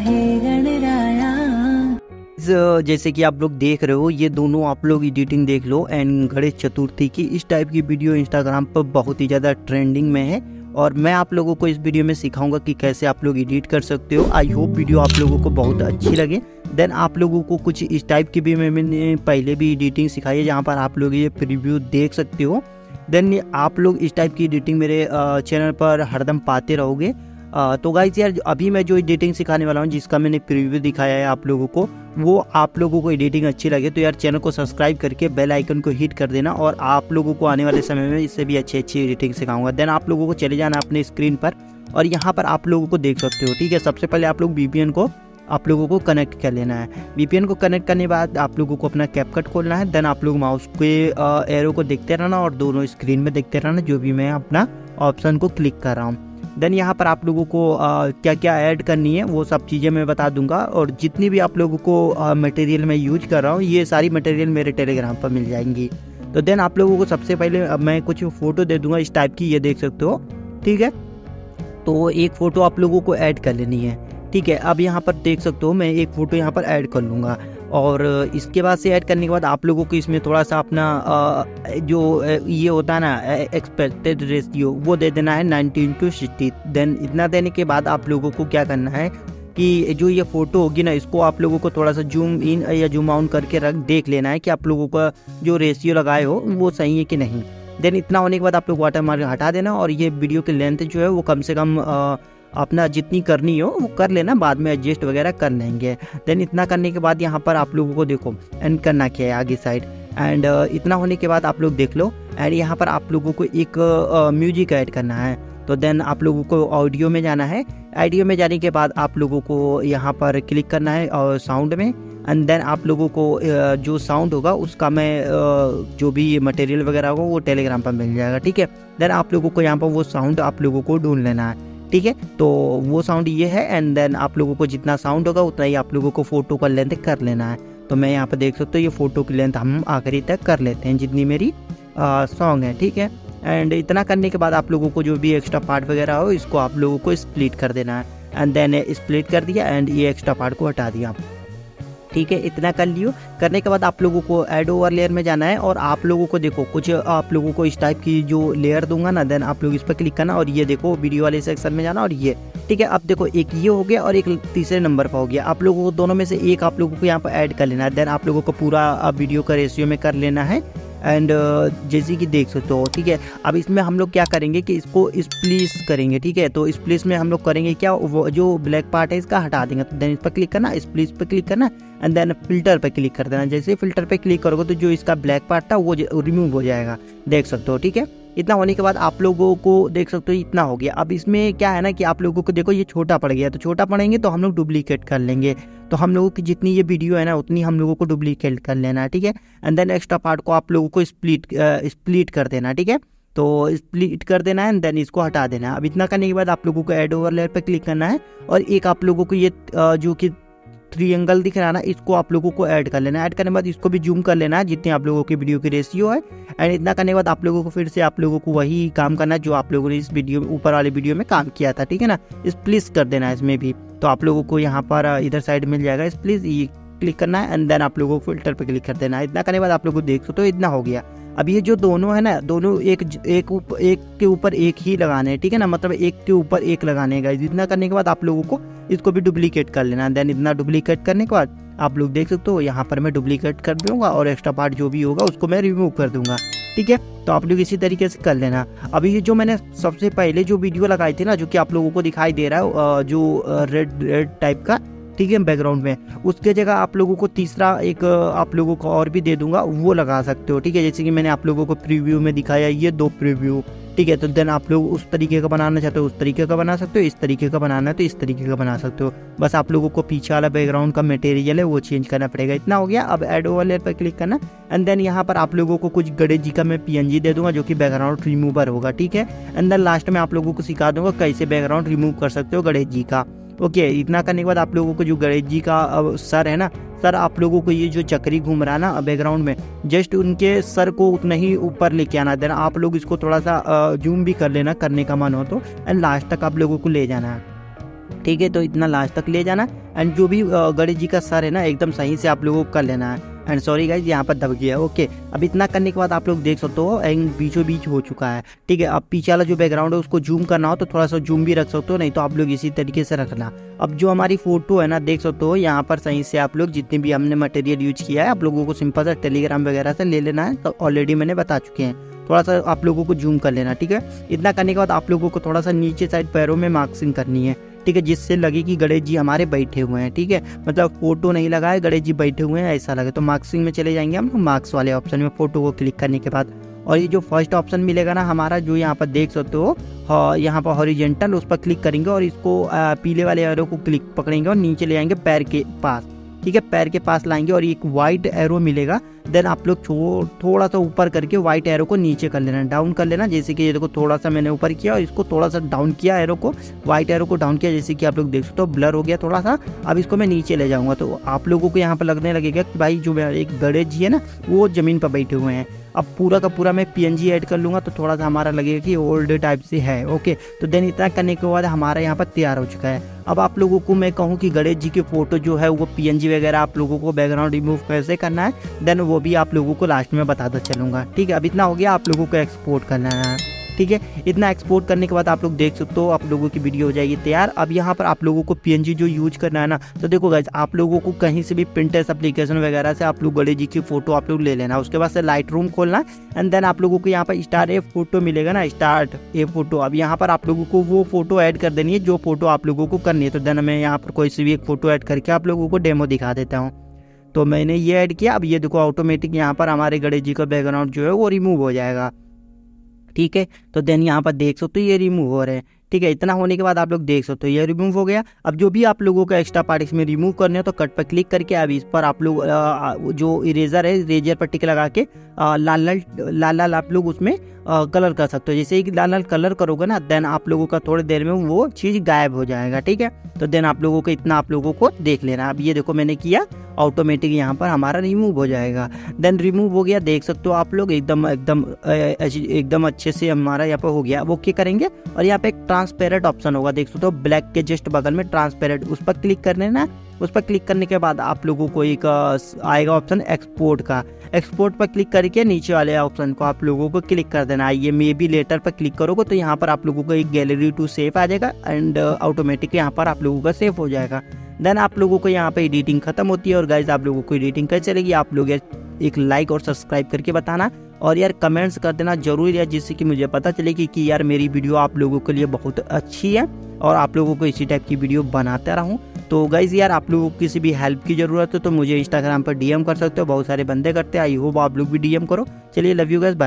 हे गणराया। जैसे कि आप लोग देख रहे हो, ये दोनों आप लोग एडिटिंग देख लो। एंड गणेश चतुर्थी की इस टाइप की वीडियो इंस्टाग्राम पर बहुत ही ज़्यादा ट्रेंडिंग में है और मैं आप लोगों को इस वीडियो में सिखाऊंगा कि कैसे आप लोग एडिट कर सकते हो। आई होप वीडियो आप लोगों को बहुत अच्छी लगे। देन आप लोगों को कुछ इस टाइप की भी मैंने पहले भी एडिटिंग सिखाई है, जहाँ पर आप लोग ये प्रीव्यू देख सकते हो। देन आप लोग इस टाइप की एडिटिंग मेरे चैनल पर हरदम पाते रहोगे। तो गाइस यार, अभी मैं जो एडिटिंग सिखाने वाला हूँ, जिसका मैंने प्रीव्यू दिखाया है आप लोगों को, वो आप लोगों को एडिटिंग अच्छी लगे तो यार चैनल को सब्सक्राइब करके बेल आइकन को हिट कर देना और आप लोगों को आने वाले समय में इससे भी अच्छी एडिटिंग सिखाऊंगा। देन आप लोगों को चले जाना अपने स्क्रीन पर और यहाँ पर आप लोगों को देख सकते हो। ठीक है, सबसे पहले आप लोग VPN को आप लोगों को कनेक्ट कर लेना है। VPN को कनेक्ट करने के बाद आप लोगों को अपना कैपकट खोलना है। देन आप लोग माउस के एरो को देखते रहना और दोनों स्क्रीन में देखते रहना, जो भी मैं अपना ऑप्शन को क्लिक कर रहा हूँ। देन यहाँ पर आप लोगों को क्या क्या ऐड करनी है वो सब चीज़ें मैं बता दूंगा। और जितनी भी आप लोगों को मटेरियल मैं यूज कर रहा हूँ, ये सारी मटेरियल मेरे टेलीग्राम पर मिल जाएंगी। तो देन आप लोगों को सबसे पहले मैं कुछ फ़ोटो दे दूंगा इस टाइप की, ये देख सकते हो। ठीक है, तो एक फ़ोटो आप लोगों को ऐड कर लेनी है। ठीक है, अब यहाँ पर देख सकते हो मैं एक फ़ोटो यहाँ पर ऐड कर लूँगा और इसके बाद से ऐड करने के बाद आप लोगों को इसमें थोड़ा सा अपना जो ये होता है ना एक्सपेक्टेड रेशियो, वो दे देना है 19:60। देन इतना देने के बाद आप लोगों को क्या करना है कि जो ये फ़ोटो होगी ना, इसको आप लोगों को थोड़ा सा जूम इन या जूम आउट करके देख लेना है कि आप लोगों का जो रेशियो लगाए हो वो सही है कि नहीं। देन इतना होने के बाद आप लोग वाटरमार्क हटा देना और ये वीडियो की लेंथ जो है वो कम से कम अपना जितनी करनी हो वो कर लेना, बाद में एडजस्ट वगैरह कर लेंगे। देन इतना करने के बाद यहाँ पर आप लोगों को देखो एंड करना क्या है आगे साइड। एंड इतना होने के बाद आप लोग देख लो एंड यहाँ पर आप लोगों को एक म्यूजिक ऐड करना है। तो देन आप लोगों को ऑडियो में जाना है। ऑडियो में जाने के बाद आप लोगों को यहाँ पर क्लिक करना है और साउंड में। एंड देन आप लोगों को जो साउंड होगा उसका मैं जो भी मटेरियल वगैरह होगा वो टेलीग्राम पर मिल जाएगा। ठीक है, देन आप लोगों को यहाँ पर वो साउंड आप लोगों को ढूंढ लेना है। ठीक है, तो वो साउंड ये है। एंड देन आप लोगों को जितना साउंड होगा उतना ही आप लोगों को फ़ोटो का लेंथ कर लेना है। तो मैं यहाँ पर देख सकते हो ये फ़ोटो की लेंथ हम आखिरी तक कर लेते हैं जितनी मेरी सॉन्ग है। ठीक है, एंड इतना करने के बाद आप लोगों को जो भी एक्स्ट्रा पार्ट वगैरह हो इसको आप लोगों को स्प्लिट कर देना है। एंड देन स्प्लिट कर दिया एंड ये एक्स्ट्रा पार्ट को हटा दिया। ठीक है, इतना कर लियो। करने के बाद आप लोगों को ऐड ओवर लेयर में जाना है और आप लोगों को देखो कुछ आप लोगों को इस टाइप की जो लेयर दूंगा ना, देन आप लोग इस पर क्लिक करना और ये देखो वीडियो वाले सेक्शन में जाना और ये। ठीक है, अब देखो एक ये हो गया और एक तीसरे नंबर पर हो गया। आप लोगों को दोनों में से एक आप लोगों को यहाँ पर ऐड कर लेना है। देन आप लोगों को पूरा वीडियो का रेशियो में कर लेना है। एंड जैसे कि देख सकते हो। ठीक है, अब इसमें हम लोग क्या करेंगे कि इसको स्प्लिस करेंगे। ठीक है, तो स्प्लिस में हम लोग करेंगे क्या, वो जो ब्लैक पार्ट है इसका हटा देंगे। तो देन इस पर क्लिक करना, स्प्लिस पर क्लिक करना एंड देन फिल्टर पर क्लिक कर देना। जैसे फिल्टर पे क्लिक करोगे तो जो इसका ब्लैक पार्ट था वो रिमूव हो जाएगा, देख सकते हो। ठीक है, इतना होने के बाद आप लोगों को देख सकते हो इतना हो गया। अब इसमें क्या है ना कि आप लोगों को देखो ये छोटा पड़ गया, तो छोटा पड़ेंगे तो हम लोग डुप्लीकेट कर लेंगे। तो हम लोगों की जितनी ये वीडियो है ना उतनी हम लोगों को डुप्लीकेट कर लेना है। ठीक है, एंड देन एक्स्ट्रा पार्ट को आप लोगों को स्प्लिट कर देना। ठीक है, तो स्प्लिट कर देना है एंड देन इसको हटा देना है। अब इतना करने के बाद आप लोगों को ऐड ओवर लेयर पर क्लिक करना है और एक आप लोगों को ये जो कि ट्रायंगल दिख रहा है ना, इसको आप लोगों को ऐड कर लेना है। ऐड करने के बाद इसको भी जूम कर लेना है जितने आप लोगों की वीडियो की रेशियो है। एंड इतना करने के बाद आप लोगों को फिर से आप लोगों को वही काम करना है जो आप लोगों ने इस वीडियो में ऊपर वाले वीडियो में काम किया था। ठीक है ना, स्प्लिस कर देना है इसमें भी। तो आप लोगों को यहाँ पर इधर साइड मिल जाएगा स्प्लिस, ये क्लिक करना है एंड देन आप लोगों को फिल्टर पर क्लिक कर देना है। इतना करने के बाद आप लोगों को देख सकते हो इतना हो गया। अब ये जो दोनों है ना, दोनों एक के ऊपर एक ही लगाने हैं। ठीक है ना, मतलब एक के ऊपर एक लगाने हैं गाइस। इतना करने के बाद आप लोगों को इसको भी डुप्लीकेट कर लेना है। देन इतना डुप्लीकेट करने के बाद आप लोग देख सकते हो यहाँ पर मैं डुप्लीकेट कर दूंगा और एक्स्ट्रा पार्ट जो भी होगा उसको मैं रिमूव कर दूंगा। ठीक है, तो आप लोग इसी तरीके से कर लेना। अभी ये जो मैंने सबसे पहले जो वीडियो लगाई थी ना, जो कि आप लोगों को दिखाई दे रहा है जो रेड टाइप का, ठीक है, बैकग्राउंड में, उसके जगह आप लोगों को तीसरा एक आप लोगों को और भी दे दूंगा, वो लगा सकते हो। ठीक है, जैसे कि मैंने आप लोगों को प्रीव्यू में दिखाया ये 2 प्रीव्यू। ठीक है, तो देन आप लोग उस तरीके का बनाना चाहते हो उस तरीके का बना सकते हो, इस तरीके का बनाना है तो इस तरीके का बना सकते हो। बस आप लोगों को पीछे वाला बैकग्राउंड का मटेरियल है वो चेंज करना पड़ेगा। इतना हो गया। अब ऐड ओवर लेयर पर क्लिक करना एंड देन यहाँ पर आप लोगों को कुछ गणेश जी का मैं PNG दे दूंगा जो कि बैकग्राउंड रिमूवर होगा। ठीक है, एंड देन लास्ट में आप लोगों को सिखा दूंगा कैसे बैकग्राउंड रिमूव कर सकते हो गणेश जी का। ओके, इतना करने के बाद आप लोगों को जो गणेश जी का सर है ना, सर आप लोगों को ये जो चक्री घूम रहा है ना बैकग्राउंड में, जस्ट उनके सर को उतना ही ऊपर लेके आना देना। आप लोग इसको थोड़ा सा जूम भी कर लेना करने का मन हो तो, एंड लास्ट तक आप लोगों को ले जाना है। ठीक है, तो इतना लास्ट तक ले जाना एंड जो भी गणेश जी का सर है ना एकदम सही से आप लोगों को कर लेना है। एंड सॉरी गाइज यहाँ पर दब गया। ओके, अब इतना करने के बाद आप लोग देख सकते हो एंड बीचों बीच हो चुका है। ठीक है, अब पीछे वाला जो बैकग्राउंड है उसको जूम करना हो तो थोड़ा सा जूम भी रख सकते हो, नहीं तो आप लोग इसी तरीके से रखना। अब जो हमारी फोटो है ना देख सकते हो यहाँ पर सही से आप लोग जितने भी हमने मटेरियल यूज किया है आप लोगों को सिंपल सा टेलीग्राम वगैरह से ले लेना है, तो ऑलरेडी मैंने बता चुके हैं। थोड़ा सा आप लोगों को जूम कर लेना। ठीक है, इतना करने के बाद आप लोगों को थोड़ा सा नीचे साइड पैरों में मार्क्सिंग करनी है। ठीक है, जिससे लगे कि गणेश जी हमारे बैठे हुए हैं। ठीक है, मतलब फोटो नहीं लगा है, गणेश जी बैठे हुए हैं ऐसा लगे तो मार्क्सिंग में चले जाएंगे हम मार्क्स वाले ऑप्शन में फोटो को क्लिक करने के बाद। और ये जो फर्स्ट ऑप्शन मिलेगा ना हमारा जो यहाँ पर देख सकते हो यहाँ पर हॉरिजेंटल, उस पर क्लिक करेंगे और इसको पीले वाले एरो को क्लिक पकड़ेंगे और नीचे ले जाएंगे पैर के पास। ठीक है, पैर के पास लाएंगे और एक वाइट एरो मिलेगा, देन आप लोग थोड़ा सा ऊपर करके वाइट एरो को नीचे कर लेना, डाउन कर लेना। जैसे कि ये देखो थोड़ा सा मैंने ऊपर किया और इसको थोड़ा सा डाउन किया, एरो को वाइट एरो को डाउन किया, जैसे कि आप लोग देख सकते हो ब्लर हो गया थोड़ा सा। अब इसको मैं नीचे ले जाऊंगा तो आप लोगों को यहाँ पर लगने लगेगा कि भाई जो एक गणेश जी है ना वो जमीन पर बैठे हुए हैं। अब पूरा का पूरा मैं PNG ऐड कर लूँगा तो थोड़ा सा हमारा लगेगा कि ओल्ड टाइप से है। ओके, तो देन इतना करने के बाद हमारा यहाँ पर तैयार हो चुका है। अब आप लोगों को मैं कहूँ कि गणेश जी की फ़ोटो जो है वो PNG वगैरह आप लोगों को बैकग्राउंड रिमूव कैसे करना है देन वो भी आप लोगों को लास्ट में बताता चलूँगा। ठीक है, अब इतना हो गया, आप लोगों को एक्सपोर्ट करना है। ठीक है, इतना एक्सपोर्ट करने के बाद आप लोग देख सकते हो आप लोगों की वीडियो हो जाएगी तैयार। अब यहाँ पर आप लोगों को PNG जो यूज करना है ना, तो देखो गाइज आप लोगों को कहीं से भी Pinterest एप्लीकेशन वगैरह से आप लोग गणेश जी की फोटो आप लोग ले लेना, उसके बाद से Lightroom खोलना एंड देन आप लोगों को यहाँ पर स्टार्ट ए फोटो मिलेगा ना, स्टार्ट ए फोटो। अब यहाँ पर आप लोगों को वो फोटो ऐड कर देनी है जो फोटो आप लोगों को करनी है। तो देन मैं यहाँ पर कोई सी भी एक फोटो ऐड करके आप लोगों को डेमो दिखा देता हूँ। तो मैंने ये ऐड किया, अब ये देखो ऑटोमेटिक यहाँ पर हमारे गणेश जी का बैकग्राउंड जो है वो रिमूव हो जाएगा। ठीक है, तो देन यहाँ पर देख सकते हो ये रिमूव हो रहे हैं। ठीक है, इतना होने के बाद आप लोग देख सकते हो ये रिमूव हो गया। अब जो भी आप लोगों को एक्स्ट्रा पार्ट इसमें रिमूव करने हो तो कट पर क्लिक करके अब इस पर आप लोग जो इरेजर है इरेजर पर टिक लगा के लाल लाल आप लोग उसमें कलर कर सकते हो। जैसे ही लाल लाल कलर करोगे ना देन आप लोगों का थोड़ी देर में वो चीज़ गायब हो जाएगा। ठीक है, तो देन आप लोगों को इतना आप लोगों को देख लेना। अब ये देखो मैंने किया, ऑटोमेटिक यहाँ पर हमारा रिमूव हो जाएगा। देन रिमूव हो गया, देख सकते हो आप लोग एकदम एकदम एकदम अच्छे से हमारा यहाँ पर हो गया। वो क्या करेंगे और यहाँ पे एक ट्रांसपेरेंट ऑप्शन होगा, देख सकते हो ब्लैक के जस्ट बगल में ट्रांसपेरेंट, उस पर क्लिक कर लेना। उस पर क्लिक करने के बाद आप लोगों को एक आएगा ऑप्शन एक्सपोर्ट का, एक्सपोर्ट पर क्लिक करके नीचे वाले ऑप्शन को आप लोगों को क्लिक कर देना है। ये मे बी लेटर पर क्लिक करोगे तो यहाँ पर आप लोगों को एक गैलरी टू सेव आ जाएगा एंड ऑटोमेटिक यहाँ पर आप लोगों का सेव हो जाएगा। देन आप लोगों को यहाँ पे एडिटिंग खत्म होती है। और गाइज आप लोगों को एडिटिंग कैसे चलेगी आप लोग एक लाइक और सब्सक्राइब करके बताना और यार कमेंट्स कर देना जरूर यार, जिससे कि मुझे पता चले कि यार मेरी वीडियो आप लोगों के लिए बहुत अच्छी है और आप लोगों को इसी टाइप की वीडियो बनाता रहूं। तो गाइज यार आप लोगों को किसी भी हेल्प की जरूरत है तो मुझे इंस्टाग्राम पर DM कर सकते हो, बहुत सारे बंदे करते हैं। आई होप आप लोग भी DM करो। चलिए, लव यू गाइज, बाय।